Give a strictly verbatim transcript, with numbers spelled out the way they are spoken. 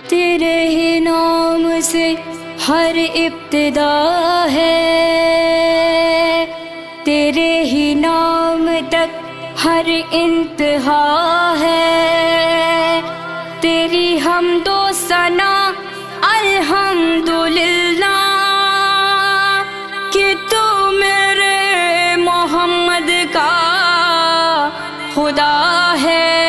तेरे ही नाम से हर इब्तिदा है, तेरे ही नाम तक हर इंतहा है। तेरी हम्दो सना अल्हम्दुलिल्लाह कि तू मेरे मोहम्मद का खुदा है।